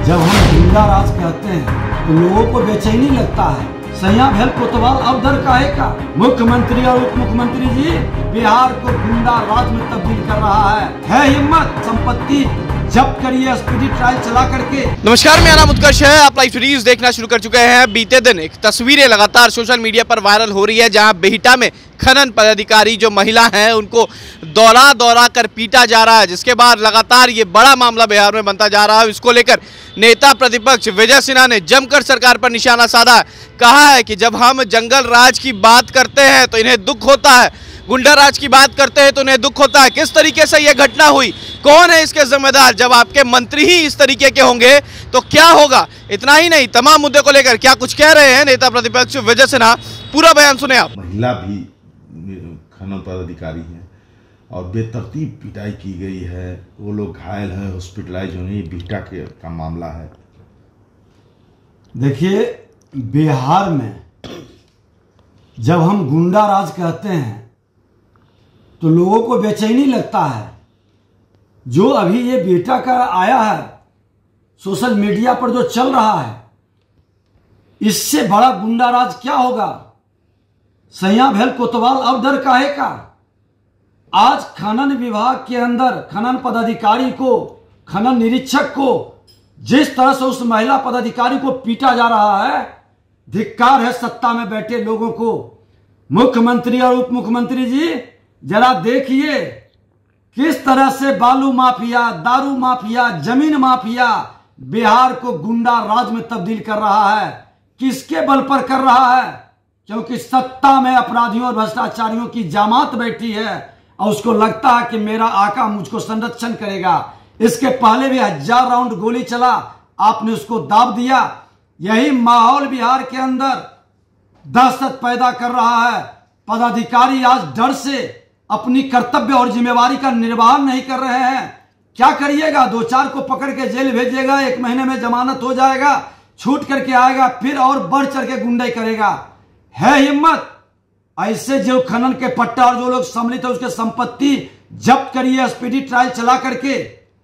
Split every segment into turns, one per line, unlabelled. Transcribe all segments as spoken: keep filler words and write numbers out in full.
जब हम गुंडा राज कहते हैं तो लोगों को बेचैनी लगता है। सैया भेल कोतवाल अब दर काहे का। मुख्यमंत्री और उप मुख्यमंत्री जी बिहार को गुंडा राज में तब्दील कर रहा है। है हिम्मत, संपत्ति जब्त करिए, स्पीडी ट्रायल चला करके।
नमस्कार, मेरा नाम उत्कर्ष है। आप लाइव वीडियोस देखना शुरू कर चुके हैं। बीते दिन एक तस्वीरें लगातार सोशल मीडिया पर वायरल हो रही है, जहां बिहटा में खनन पदाधिकारी जो महिला हैं उनको दौरा दौरा कर पीटा जा रहा है, जिसके बाद लगातार ये बड़ा मामला बिहार में बनता जा रहा है। इसको लेकर नेता प्रतिपक्ष विजय सिन्हा ने जमकर सरकार पर निशाना साधा। कहा है कि जब हम जंगल राज की बात करते हैं तो इन्हें दुख होता है, गुंडा राज की बात करते हैं तो उन्हें दुख होता है। किस तरीके से यह घटना हुई, कौन है इसके जिम्मेदार? जब आपके मंत्री ही इस तरीके के होंगे तो क्या होगा? इतना ही नहीं, तमाम मुद्दे को लेकर क्या कुछ कह रहे हैं नेता प्रतिपक्ष विजय सिन्हा, पूरा बयान सुने आप।
महिला भी खनन पदाधिकारी हैं और बेतरतीब पिटाई की गई है, वो लोग घायल हैं, हॉस्पिटलाइज होने, बिहटा के का मामला है।
देखिए, बिहार में जब हम गुंडा राज कहते हैं तो लोगों को बेचैनी लगता है। जो अभी ये बेटा का आया है सोशल मीडिया पर जो चल रहा है, इससे बड़ा गुंडा राज क्या होगा। सैया भेल कोतवाल अब दर काहे का। आज खनन विभाग के अंदर खनन पदाधिकारी को, खनन निरीक्षक को जिस तरह से उस महिला पदाधिकारी को पीटा जा रहा है, धिक्कार है सत्ता में बैठे लोगों को। मुख्यमंत्री और उप मुख्यमंत्री जी जरा देखिए किस तरह से बालू माफिया, दारू माफिया, जमीन माफिया बिहार को गुंडा राज में तब्दील कर रहा है। किसके बल पर कर रहा है? क्योंकि सत्ता में अपराधियों और भ्रष्टाचारियों की जमात बैठी है और उसको लगता है कि मेरा आका मुझको संरक्षण करेगा। इसके पहले भी हजार राउंड गोली चला, आपने उसको दाब दिया। यही माहौल बिहार के अंदर दहशत पैदा कर रहा है। पदाधिकारी आज डर से अपनी कर्तव्य और जिम्मेवारी का निर्वाह नहीं कर रहे हैं। क्या करिएगा? दो चार को पकड़ के जेल भेजिएगा, एक महीने में जमानत हो जाएगा, छूट करके आएगा, फिर और बढ़ चढ़ के गुंडाई करेगा। है हिम्मत, ऐसे जो खनन के पट्टा और जो लोग सम्मिलित है उसके संपत्ति जब्त करिए, स्पीडी ट्रायल चला करके।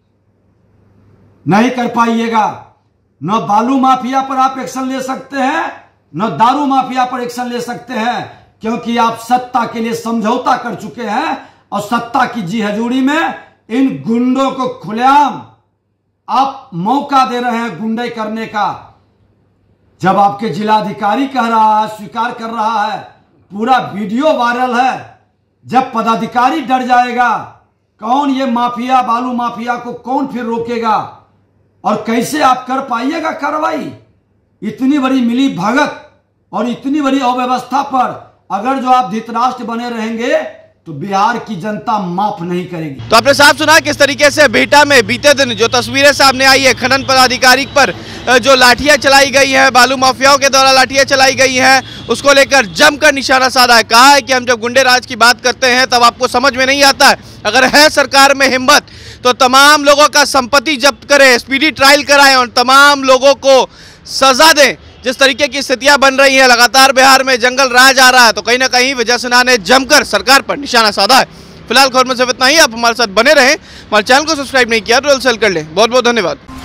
नहीं कर पाइएगा। न बालू माफिया पर आप एक्शन ले सकते हैं, न दारू माफिया पर एक्शन ले सकते हैं, क्योंकि आप सत्ता के लिए समझौता कर चुके हैं और सत्ता की जी हजूरी में इन गुंडों को खुलेआम आप मौका दे रहे हैं गुंडाई करने का। जब आपके जिलाधिकारी कह रहा है, स्वीकार कर रहा है, पूरा वीडियो वायरल है। जब पदाधिकारी डर जाएगा, कौन ये माफिया, बालू माफिया को कौन फिर रोकेगा? और कैसे आप कर पाइएगा कार्रवाई? इतनी बड़ी मिली भगत और इतनी बड़ी अव्यवस्था पर अगर जो आप धृतराष्ट्र बने रहेंगे तो बिहार की जनता माफ नहीं करेगी।
तो आपने साफ सुना किस तरीके से बिहटा में बीते दिन जो तस्वीरें सामने आई है, खनन पदाधिकारी पर जो लाठियां चलाई गई है, बालू माफियाओं के द्वारा लाठियां चलाई गई हैं, उसको लेकर जमकर निशाना साधा है। कहा है कि हम जब गुंडे राज की बात करते हैं तब आपको समझ में नहीं आता है। अगर है सरकार में हिम्मत तो तमाम लोगों का संपत्ति जब्त करे, स्पीडी ट्रायल कराएं और तमाम लोगों को सजा दें। जिस तरीके की स्थितियां बन रही हैं, लगातार बिहार में जंगल राज आ रहा है, तो कहीं ना कहीं विजय सिन्हा ने जमकर सरकार पर निशाना साधा है। फिलहाल खबर में सिर्फ इतना ही। आप हमारे साथ बने रहें, हमारे चैनल को सब्सक्राइब नहीं किया तो जल्द से जल्द कर लें। बहुत बहुत धन्यवाद।